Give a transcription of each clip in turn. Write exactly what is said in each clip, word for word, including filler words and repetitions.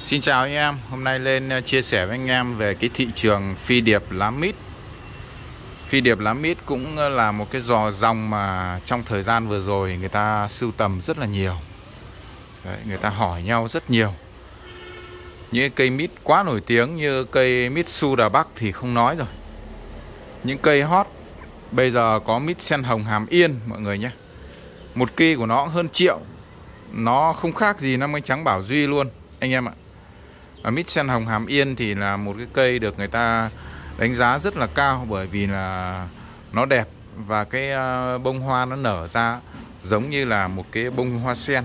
Xin chào anh em, hôm nay lên chia sẻ với anh em về cái thị trường phi điệp lá mít. Phi điệp lá mít cũng là một cái giò dòng mà trong thời gian vừa rồi người ta sưu tầm rất là nhiều. Đấy, người ta hỏi nhau rất nhiều. Những cây mít quá nổi tiếng như cây mít Su Đà Bắc thì không nói rồi. Những cây hot bây giờ có mít sen hồng Hàm Yên mọi người nhé. Một kỳ của nó hơn triệu. Nó không khác gì năm cánh trắng Bảo Duy luôn anh em ạ. Và mít sen hồng Hàm Yên thì là một cái cây được người ta đánh giá rất là cao, bởi vì là nó đẹp và cái bông hoa nó nở ra giống như là một cái bông hoa sen.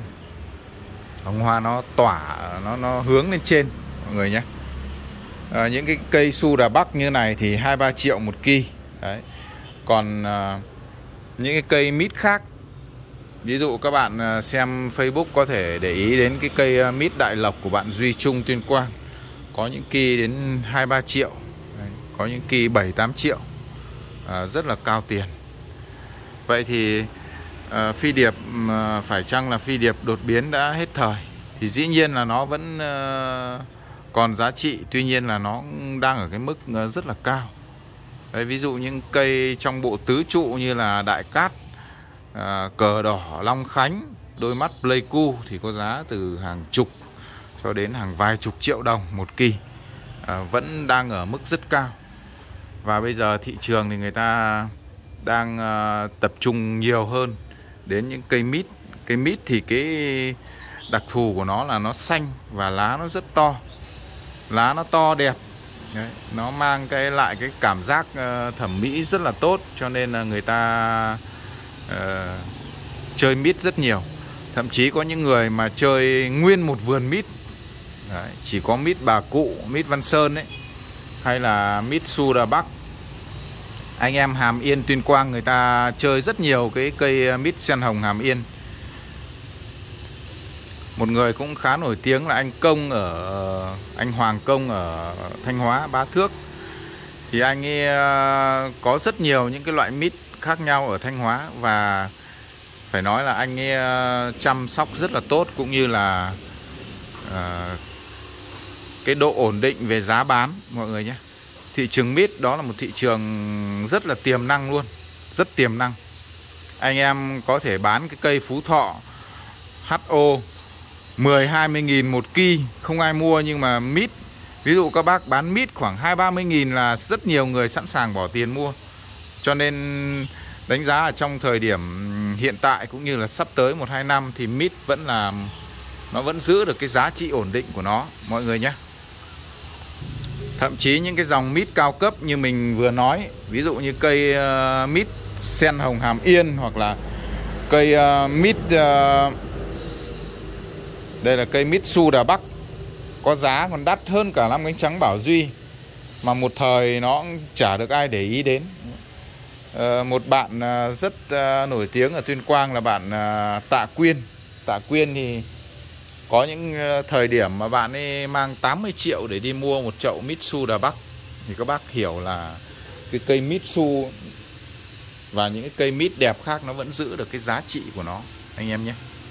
Bông hoa nó tỏa, nó nó hướng lên trên mọi người nhé. À, những cái cây Su Đà Bắc như này thì hai ba triệu một kỳ. Đấy. Còn à, những cái cây mít khác, ví dụ các bạn xem Facebook có thể để ý đến cái cây mít Đại Lộc của bạn Duy Trung Tuyên Quang. Có những kỳ đến hai ba triệu. Đấy, có những kỳ bảy tám triệu. À, rất là cao tiền. Vậy thì à, phi điệp à, phải chăng là phi điệp đột biến đã hết thời? Thì dĩ nhiên là nó vẫn à, còn giá trị. Tuy nhiên là nó đang ở cái mức rất là cao. Đấy, ví dụ những cây trong bộ tứ trụ như là Đại Cát, À, cờ đỏ Long Khánh, đôi mắt Pleiku thì có giá từ hàng chục cho đến hàng vài chục triệu đồng một kỳ, à, vẫn đang ở mức rất cao. Và bây giờ thị trường thì người ta đang à, tập trung nhiều hơn đến những cây mít. Cây mít thì cái đặc thù của nó là nó xanh và lá nó rất to, lá nó to đẹp. Đấy, nó mang cái lại cái cảm giác uh, thẩm mỹ rất là tốt, cho nên là người ta Uh, chơi mít rất nhiều. Thậm chí có những người mà chơi nguyên một vườn mít. Đấy, chỉ có mít Bà Cụ, mít Văn Sơn ấy, hay là mít Su Đà Bắc. Anh em Hàm Yên Tuyên Quang người ta chơi rất nhiều cái cây mít sen hồng Hàm Yên. Một người cũng khá nổi tiếng là anh Công ở anh Hoàng Công ở Thanh Hóa, Bá Thước. Thì anh ấy uh, có rất nhiều những cái loại mít khác nhau ở Thanh Hóa, và phải nói là anh ấy chăm sóc rất là tốt, cũng như là uh, cái độ ổn định về giá bán mọi người nhé. Thị trường mít đó là một thị trường rất là tiềm năng luôn, rất tiềm năng. Anh em có thể bán cái cây Phú Thọ hát o mười hai mươi nghìn một ki, không ai mua, nhưng mà mít, ví dụ các bác bán mít khoảng hai ba mươi nghìn là rất nhiều người sẵn sàng bỏ tiền mua. Cho nên đánh giá ở trong thời điểm hiện tại cũng như là sắp tới một hai năm thì mít vẫn là nó vẫn giữ được cái giá trị ổn định của nó mọi người nhé. Thậm chí những cái dòng mít cao cấp như mình vừa nói, ví dụ như cây uh, mít sen hồng Hàm Yên, hoặc là cây uh, mít uh, đây là cây mít Su Đà Bắc, có giá còn đắt hơn cả năm cánh trắng Bảo Duy, mà một thời nó cũng chả được ai để ý đến. Một bạn rất nổi tiếng ở Tuyên Quang là bạn Tạ Quyên. Tạ Quyên thì có những thời điểm mà bạn ấy mang tám mươi triệu để đi mua một chậu mít Su Đà Bắc. Thì các bác hiểu là cái cây mít Su và những cái cây mít đẹp khác nó vẫn giữ được cái giá trị của nó anh em nhé.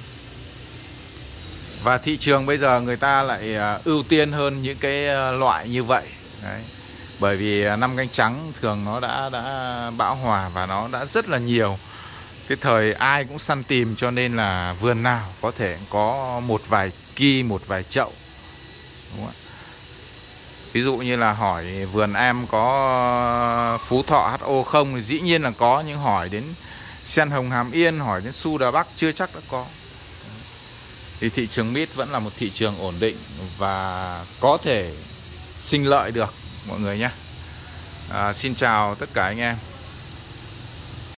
Và thị trường bây giờ người ta lại ưu tiên hơn những cái loại như vậy. Đấy. Bởi vì năm cánh trắng thường nó đã đã bão hòa và nó đã rất là nhiều. Cái thời ai cũng săn tìm, cho nên là vườn nào có thể có một vài ki, một vài chậu. Đúng không? Ví dụ như là hỏi vườn em có Phú Thọ hát o không thì dĩ nhiên là có, nhưng hỏi đến sen hồng Hàm Yên, hỏi đến Su Đà Bắc chưa chắc đã có. Thì thị trường mít vẫn là một thị trường ổn định và có thể sinh lợi được mọi người nhé. À, xin chào tất cả anh em.